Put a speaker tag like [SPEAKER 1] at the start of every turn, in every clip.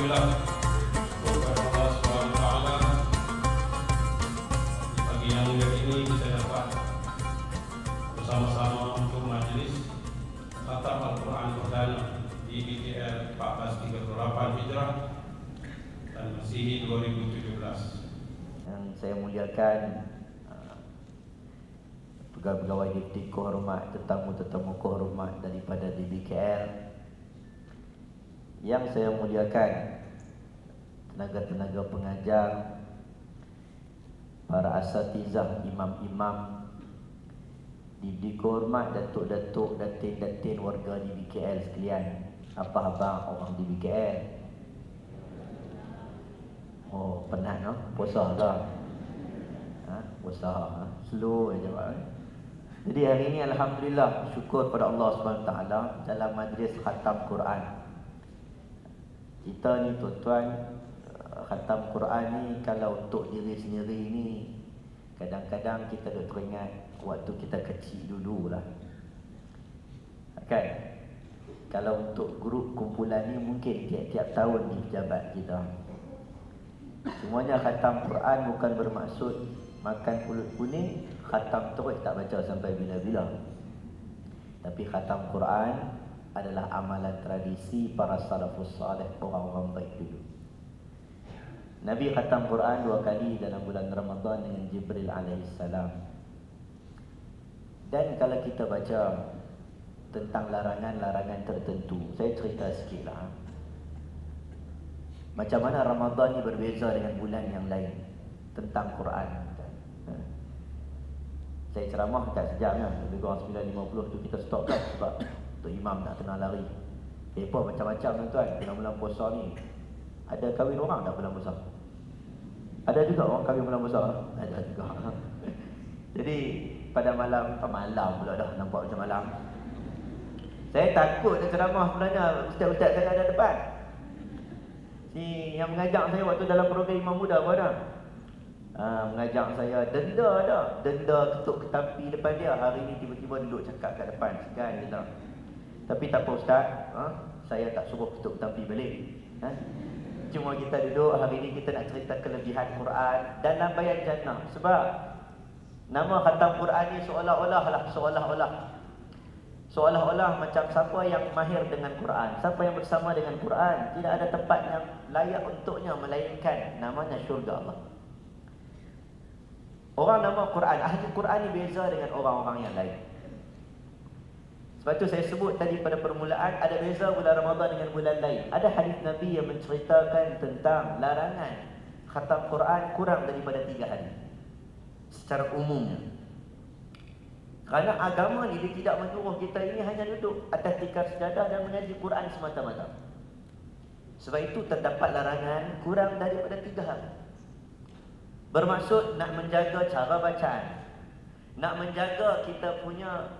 [SPEAKER 1] Alhamdulillah, kepada Allah SWT, di pagi yang mulia ini kita dapat bersama-sama untuk majlis khatam Al-Quran perdana di BTL 1438 Hijrah dan Masihi 2017.
[SPEAKER 2] Yang saya muliakan pegawai-pegawai dipti kehormat, tetamu-tetamu kehormat daripada DBKL. Yang saya muliakan tenaga-tenaga pengajar, para asatizah, imam-imam, dipti kehormat, datuk-datuk, datin-datin warga DBKL sekalian. Apa abang orang DBKL? Oh, penat no? Puasa ke? Puasa, slow aja Pak. Jadi hari ini alhamdulillah syukur pada Allah SWT dalam majlis khatam Quran. Kita ni tuan-tuan, khatam Quran ni kalau untuk diri sendiri ni kadang-kadang kita dah teringat waktu kita kecil dululah. Kan? Kalau untuk grup kumpulan ni mungkin tiap-tiap tahun di pejabat kita. Semuanya khatam Quran bukan bermaksud makan pulut kuning, khatam terus tak baca sampai bila-bila. Tapi khatam Quran adalah amalan tradisi para salafus salih, orang-orang baik dulu. Nabi khatam Quran 2 kali dalam bulan Ramadan dengan Jibril alaihissalam. Dan kalau kita baca tentang larangan-larangan tertentu, saya cerita sikit lah. Macam mana Ramadan ni berbeza dengan bulan yang lain tentang Quran. Saya ceramah dekat sejam kan, lebih kurang 9.50 tu kita stop kan sebab Tok Imam nak kena lari. Apa macam-macam tuan-tuan, bulan-bulan puasa ni. Ada kahwin orang tak bulan puasa? Ada juga orang kahwin bulan puasa? Ada juga. Jadi pada malam pula dah nampak macam malam. Saya takut nak ceramah sebenarnya, ustaz-ustaz saya ada depan. Ni yang mengajak saya waktu dalam program Imam Muda apa dah? Mengajak saya denda dah. Denda ketuk ketampi depan dia. Hari ni tiba-tiba duduk cakap kat depan. Segan kita. Tapi tak apa ustaz, saya tak suruh ketuk ketampi balik. Cuma kita duduk hari ni kita nak cerita kelebihan Quran dan lambaian jannah. Sebab nama khatam Quran ni seolah-olah macam siapa yang mahir dengan Quran, siapa yang bersama dengan Quran, tidak ada tempat yang layak untuknya melainkan namanya syurga Allah. Orang nama Quran, ahli Quran ni beza dengan orang-orang yang lain. Sebab tu saya sebut tadi pada permulaan, ada beza bulan Ramadan dengan bulan lain. Ada hadis Nabi yang menceritakan tentang larangan khatam Quran kurang daripada 3 hari secara umumnya. Kerana agama ni dia tidak menyuruh kita ini hanya duduk atas tikar sejadah dan mengaji Quran semata-mata. Sebab itu terdapat larangan kurang daripada 3 hari. Bermaksud nak menjaga cara bacaan, nak menjaga kita punya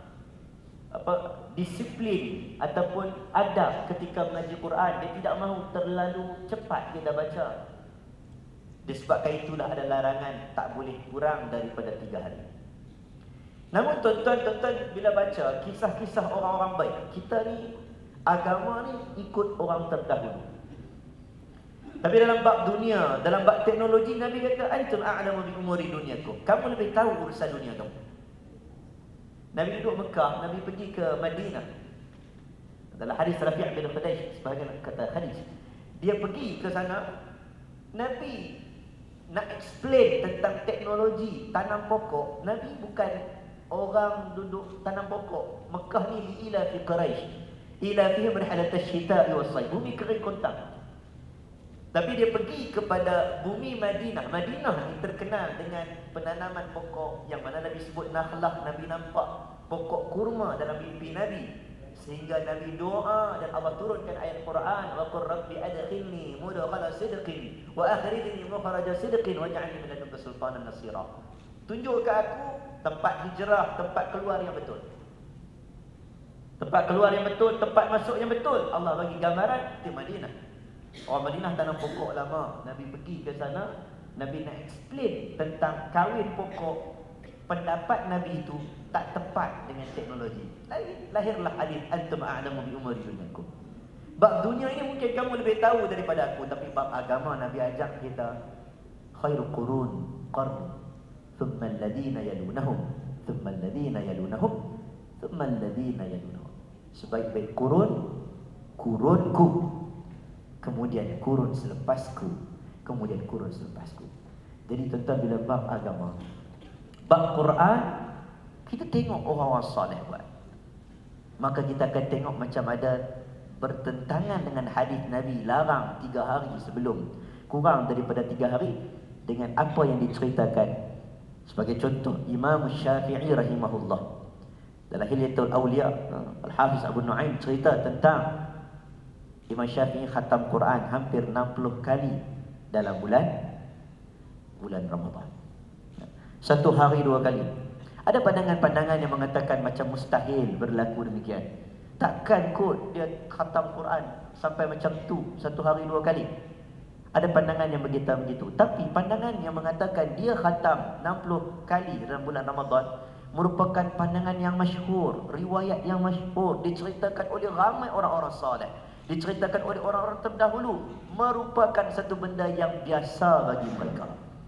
[SPEAKER 2] disiplin ataupun adab ketika mengaji Quran. Dia tidak mahu terlalu cepat kita baca. Disebabkan itulah ada larangan tak boleh kurang daripada 3 hari. Namun tuan-tuan bila baca kisah-kisah orang-orang baik, kita ni agama ni ikut orang terdahulu. Tapi dalam bab dunia, dalam bab teknologi, Nabi kata antum a'lamu bi umuri dunyakum. Kamu lebih tahu urusan dunia kamu. Nabi duduk Mekah, Nabi pergi ke Madinah. Dalam hadis Rafi' bin Khudaysh, sebahagian kata hadis, dia pergi ke sana, Nabi nak explain tentang teknologi tanam pokok. Nabi bukan orang duduk tanam pokok. Mekah ni ila fi Quraisy, ila fihim rihalat asy-syita'i was-sayf. Bumi kering kontang. Tapi dia pergi kepada bumi Madinah. Madinah ni terkenal dengan penanaman pokok yang mana Nabi sebut nakhlah. Nabi nampak pokok kurma dalam mimpi Nabi. Sehingga Nabi doa dan Allah turunkan ayat Quran, wa qur rabbi adkhilni mudkhala sidqin wa akhrijni mukhraja sidqin waj'alni min ladunka sultanan nasira. Tunjuk ke aku tempat hijrah, tempat keluar yang betul. Tempat keluar yang betul, tempat masuk yang betul. Allah bagi gambaran di Madinah. Orang Madinah tanam pokok lama. Nabi pergi ke sana, Nabi nak explain tentang kahwin pokok. Pendapat Nabi itu tak tepat dengan teknologi. Lahirlah hadis antum a'lamu bi umuri dunyakum. Bab dunia ini mungkin kamu lebih tahu daripada aku, tapi bab agama Nabi ajak kita khairul qurun qarni, thumma alladhina yalunahum, thumma alladhina yalunahum, thumma alladhina yalunahum. Sebaik-baik kurun, kurunku, kemudian kurun selepasku, kemudian kurun selepasku. Jadi tuan-tuan, bila bab agama, bab Quran, kita tengok orang-orang soleh buat, maka kita akan tengok macam ada bertentangan dengan hadis Nabi larang 3 hari sebelum, kurang daripada 3 hari, dengan apa yang diceritakan. Sebagai contoh, Imam Syafi'i rahimahullah dalam Hilyatul Awliya, Al-Hafiz Abu Nu'aim cerita tentang Imam Syafi'i khatam Quran hampir 60 kali dalam bulan Ramadan. 1 hari 2 kali. Ada pandangan-pandangan yang mengatakan macam mustahil berlaku demikian. Takkan kot dia khatam Quran sampai macam tu 1 hari 2 kali. Ada pandangan yang begitu. Tapi pandangan yang mengatakan dia khatam 60 kali dalam bulan Ramadan merupakan pandangan yang masyhur, riwayat yang masyhur, diceritakan oleh ramai orang-orang saleh, diceritakan oleh orang-orang terdahulu, merupakan satu benda yang biasa bagi mereka.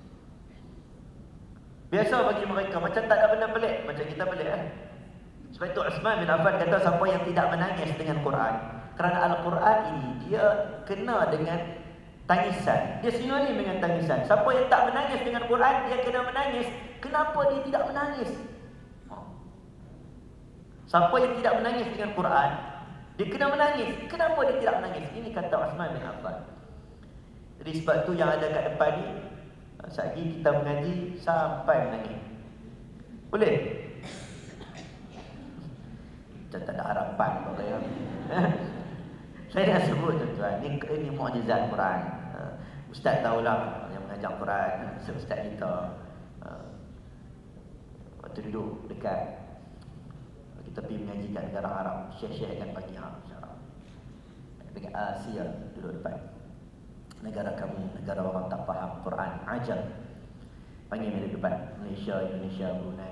[SPEAKER 2] Biasa bagi mereka, macam tak ada benda pelik, macam kita pelik kan. Sebab itu Uthman bin Affan kata, siapa yang tidak menangis dengan Quran, kerana Al-Quran ini dia kena dengan tangisan, dia sinonim dengan tangisan. Siapa yang tak menangis dengan Quran, dia kena menangis. Kenapa dia tidak menangis? Siapa yang tidak menangis dengan Quran, dia kena menangis. Kenapa dia tidak menangis? Ini kata Uthman bin Affan. Jadi sebab tu yang ada kat depan ni, sekejap kita mengaji sampai menangis. Boleh? Macam tak ada harapan bagaimana. Saya dah sebut tuan-tuan, ini mukjizat Quran. Ustaz tahulah yang mengajar Quran, ustaz kita waktu duduk dekat, kita pergi mengaji kat negara Arab, syekh-syekh akan bagi dekat Asia, duduk depan. Negara kamu, negara orang tak faham Quran, ajam. Panggil mereka depan, Malaysia, Indonesia, Brunei.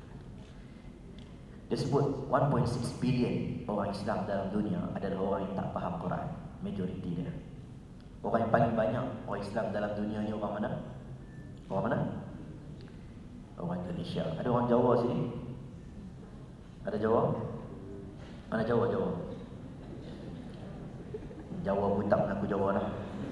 [SPEAKER 2] Dia sebut 1.6 billion orang Islam dalam dunia adalah orang yang tak faham Quran. Majoriti dia. Orang yang paling banyak orang Islam dalam dunia ni orang mana? Orang mana? Orang Indonesia. Ada orang Jawa sini? Ada Jawa? Mana Jawa? Jawa pun tak mengaku Jawa lah.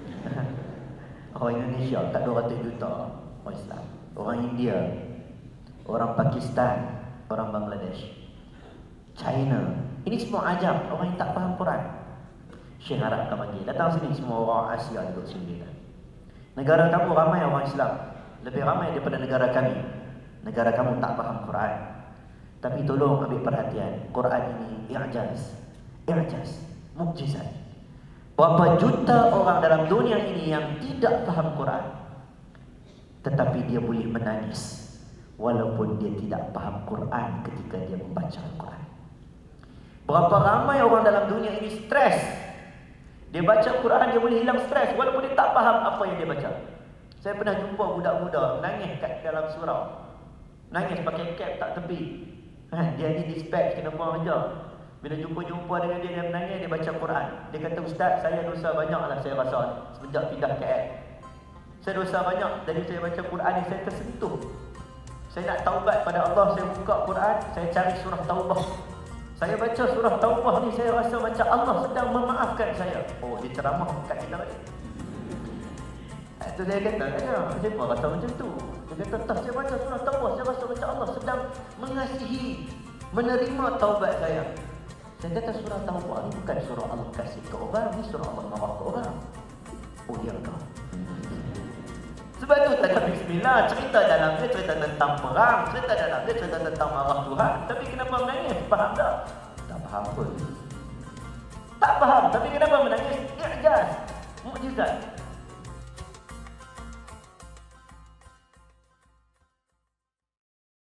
[SPEAKER 2] Orang Indonesia tak 200 juta orang Islam. Orang India, orang Pakistan, orang Bangladesh, China, ini semua ajam, orang yang tak faham Quran. Syekh harapkan bagi, datang sini semua orang Asia duduk sini. Negara kamu ramai orang Islam, lebih ramai daripada negara kami. Negara kamu tak faham Quran. Tapi tolong ambil perhatian, Quran ini i'jaz, mukjizat. Berapa juta orang dalam dunia ini yang tidak faham Quran, tetapi dia boleh menangis walaupun dia tidak faham Quran ketika dia membaca Al-Quran. Berapa ramai orang dalam dunia ini stres, dia baca Quran, dia boleh hilang stres walaupun dia tak faham apa yang dia baca. Saya pernah jumpa budak-budak nangis kat dalam surau, nangis pakai cap tak tepi. Dia ni dispatch kena buang aja. Bila jumpa dengan dia menangis, dia baca Quran. Dia kata, Ustaz, saya dosa banyaklah saya rasa semenjak pindah KL. Saya dosa banyak, dari saya baca Quran ni saya tersentuh. Saya nak taubat pada Allah, saya buka Quran, saya cari surah Taubah. Saya baca surah Taubah ni, saya rasa macam Allah sedang memaafkan saya. Oh, dia ceramah kat kita ni. Itu saya kata, siapa rasa macam tu? Dia kata, tak, saya baca surah Taubah, saya rasa macam Allah sedang mengasihi, menerima taubat saya. Saya kata, surah Taubah ni bukan surah Allah kasih ke orang, ni surah Allah marah ke orang. Oh, ya kau. Sebab tu tak ada bismillah, cerita dalam dia cerita tentang perang, cerita dalam dia cerita tentang marah Tuhan. Tapi kenapa menangis? Faham tak? Tak faham pun. Tak faham, tapi kenapa menangis? I'jaz, mukjizat.